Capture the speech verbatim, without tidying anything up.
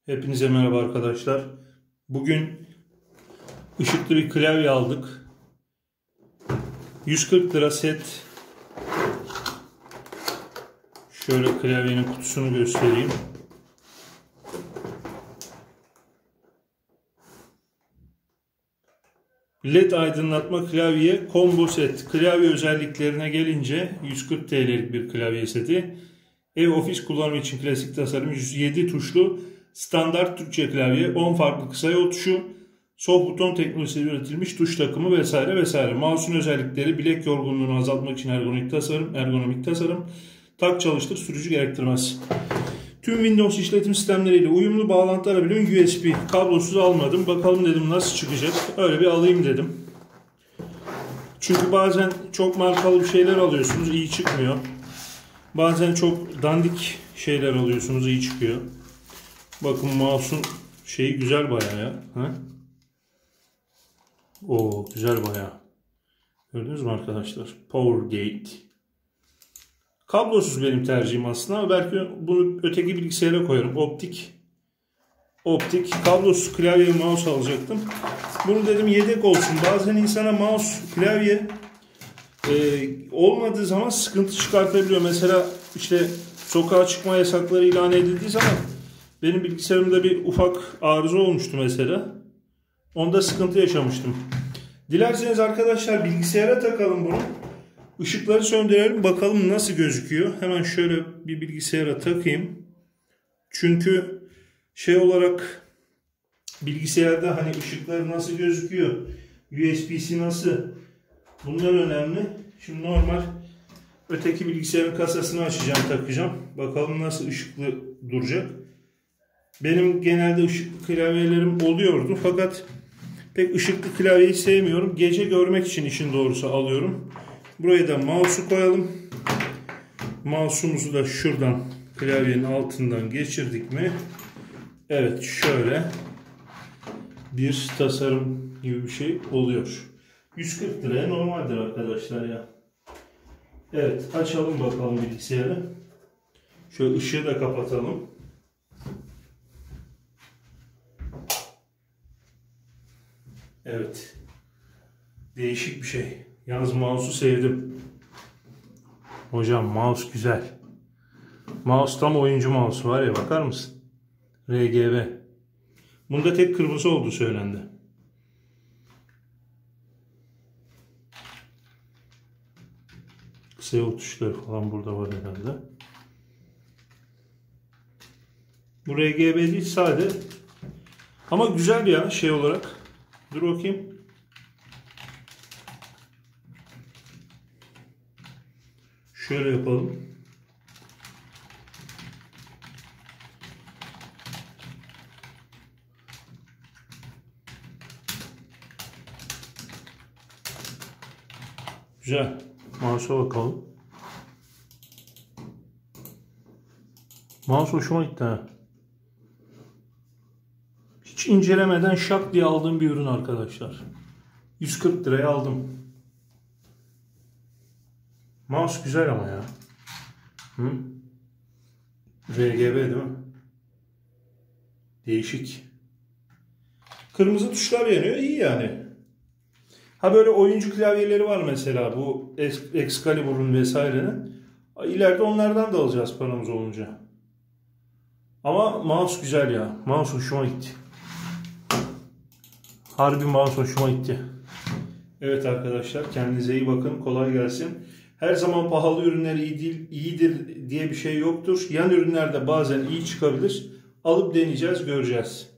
Hepinize merhaba arkadaşlar. Bugün ışıklı bir klavye aldık. yüz kırk lira set. Şöyle klavyenin kutusunu göstereyim. L E D aydınlatma klavye combo set. Klavye özelliklerine gelince yüz kırk T L'lik bir klavye seti. Ev ofis kullanımı için klasik tasarım, yüz yedi tuşlu standart Türkçe klavye, on farklı kısa yol tuşu, soft buton teknolojisiyle üretilmiş tuş takımı vesaire vesaire. Mouse'un özellikleri: bilek yorgunluğunu azaltmak için ergonomik tasarım, ergonomik tasarım, tak çalıştır, sürücü gerektirmez. Tüm Windows işletim sistemleriyle uyumlu, bağlantı alabiliyorum. U S B kablosuz almadım. Bakalım dedim nasıl çıkacak. Öyle bir alayım dedim. Çünkü bazen çok markalı bir şeyler alıyorsunuz, iyi çıkmıyor. Bazen çok dandik şeyler alıyorsunuz, iyi çıkıyor. Bakın mouse'un şeyi güzel bayağı ya. Ha? Oo, güzel bayağı. Gördünüz mü arkadaşlar? PowerGate. Kablosuz benim tercihim aslında ama belki bunu öteki bilgisayara koyarım. Optik. Optik. Kablosuz klavye ve mouse alacaktım. Bunu dedim yedek olsun. Bazen insana mouse, klavye e, olmadığı zaman sıkıntı çıkartabiliyor. Mesela işte sokağa çıkma yasakları ilan edildiği zaman benim bilgisayarımda bir ufak arıza olmuştu mesela. Onda sıkıntı yaşamıştım. Dilerseniz arkadaşlar bilgisayara takalım bunu. Işıkları söndürelim. Bakalım nasıl gözüküyor. Hemen şöyle bir bilgisayara takayım. Çünkü şey olarak bilgisayarda hani ışıkları nasıl gözüküyor, U S B'si nasıl, bunlar önemli. Şimdi normal öteki bilgisayarın kasasını açacağım, takacağım. Bakalım nasıl ışıklı duracak. Benim genelde ışıklı klavyelerim oluyordu fakat pek ışıklı klavyeyi sevmiyorum. Gece görmek için işin doğrusu alıyorum. Buraya da mouse'u koyalım. Mouse'umuzu da şuradan klavyenin altından geçirdik mi? Evet, şöyle bir tasarım gibi bir şey oluyor. yüz kırk liraya normaldir arkadaşlar ya. Evet, açalım bakalım bilgisayarı. Şöyle ışığı da kapatalım. Evet. Değişik bir şey. Yalnız mouse'u sevdim. Hocam mouse güzel. Mouse tam oyuncu mouse var ya, bakar mısın? R G B. Bunda tek kırmızı olduğu söylendi. Kısa yol tuşları falan burada var herhalde. Bu R G B değil, sade. Ama güzel ya şey olarak. Dur bakayım. Şöyle yapalım. Güzel. Mouse'a bakalım. Mouse hoşuma gitti ha. Hiç incelemeden şak diye aldığım bir ürün arkadaşlar. yüz kırk liraya aldım. Mouse güzel ama ya. Hı? R G B değil mi? Değişik. Kırmızı tuşlar yanıyor. İyi yani. Ha, böyle oyuncu klavyeleri var mesela. Bu Excalibur'un vesairenin. İleride onlardan da alacağız paramız olunca. Ama mouse güzel ya. Mouse hoşuma gitti. Harbi mouse hoşuma gitti. Evet arkadaşlar, kendinize iyi bakın. Kolay gelsin. Her zaman pahalı ürünler iyi değil, iyidir diye bir şey yoktur. Yan ürünler de bazen iyi çıkabilir. Alıp deneyeceğiz, göreceğiz.